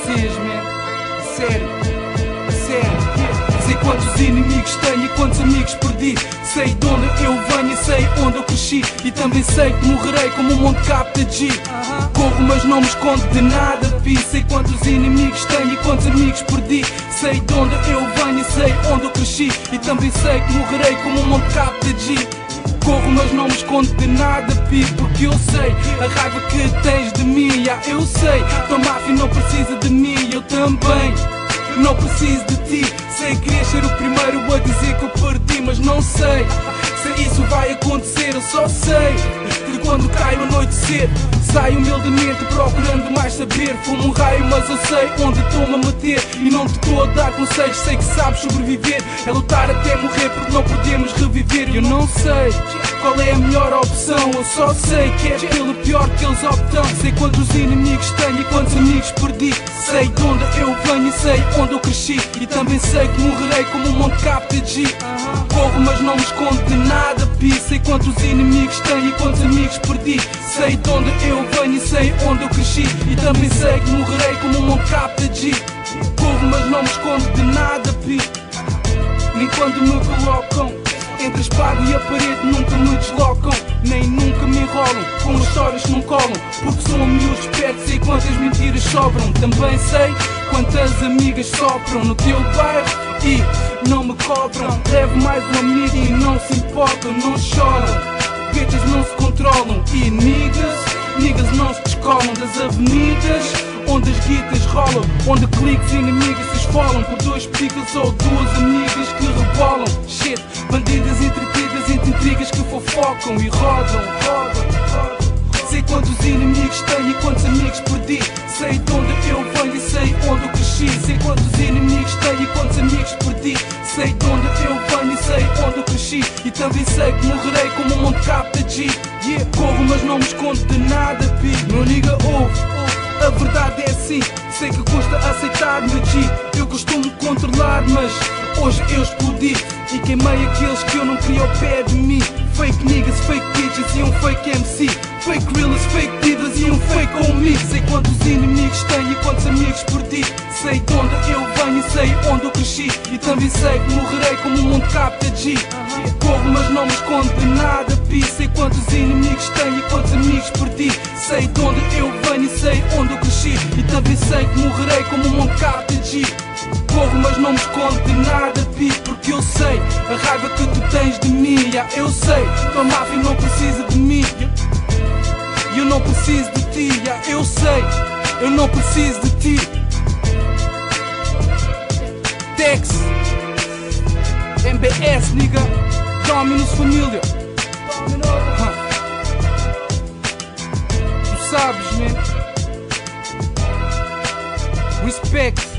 vocês, man. Sério, sei quantos inimigos tenho e quantos amigos perdi. Sei de onde eu venho e sei onde eu cresci. E também sei que morrerei como um monte capta G. Corro mas não me escondo de nada, fi. Sei quantos inimigos tenho e quantos amigos perdi. Sei de onde eu venho e sei onde eu cresci. E também sei que morrerei como um monte capta G. Corro mas não me escondo de nada, fi. Porque eu sei a raiva que tens de mim, eu sei. Tua máfia não precisa de mim, eu também não preciso de ti. Sei que querias ser o primeiro a dizer que eu perdi, mas não sei se isso vai acontecer. Eu só sei que quando cai o anoitecer saio humildemente procurando mais saber. Fumo um raio mas eu sei onde estou-me a meter. E não te estou a dar conselhos, sei que sabes sobreviver. É lutar até morrer porque não podemos reviver. Eu não sei qual é a melhor opção, eu só sei que é pelo pior que eles optam. Sei quantos inimigos tenho e quantos amigos perdi. Sei de onde eu venho e sei onde eu cresci. E também sei que morrerei como um monte capta G. Corro mas não me escondo de nada, pi. Sei quantos inimigos tenho e quantos amigos perdi. Sei de onde eu venho e sei onde eu cresci. E também sei que morrerei como um monte capta G. Corro mas não me escondo de nada, pi. Nem quando me colocam entre a espada e a parede nunca me deslocam, nem nunca me enrolam com histórias que não colam. Porque sou um miúdo esperto, sei quantas mentiras sobram. Também sei quantas amigas sopram no teu bairro e não me cobram. Levo mais um amigo e não se importam, não choram. Bitches não se controlam e niggas não se descolam das avenidas onde as guitas rolam, onde cliques e inimigas se esfolam por dois picas ou duas amigas que rebolam. Shit, bandidas entretidas entre intrigas que fofocam e rodam. Sei quantos inimigos tenho e quantos amigos perdi. Sei de onde eu venho e sei onde eu cresci. Sei quantos inimigos tenho e quantos amigos perdi. Sei de onde eu venho e sei onde eu cresci. E também sei que morrerei como um monte capta G. Corro mas não me escondo de nada, pi. Meu nigga, ouve. A verdade é assim, sei que custa aceitar-me, G. Eu costumo controlar, mas hoje eu explodi e queimei aqueles que eu não queria ao pé de mim. Fake niggas, fake bitches e um fake MC. Fake realers, fake divas e um fake on me. Sei quantos inimigos tenho e quantos amigos perdi. Sei de onde eu venho e sei onde eu cresci. E também sei que morrerei como um monte capta G. Corro mas não me escondo de nada, pi. Sei quantos inimigos tenho e quantos amigos perdi. Sei de onde eu venho e sei onde eu cresci. E também sei que morrerei como um monte capta G. Corro mas não me escondo de nada, pi. Porque eu sei a raiva que tu tens de mim, eu sei. Tua máfia não precisa de mim, eu não preciso de ti, eu sei. Eu não preciso de ti. Tex MBS, nigga. Dominus família. Tu sabes, man. Respect.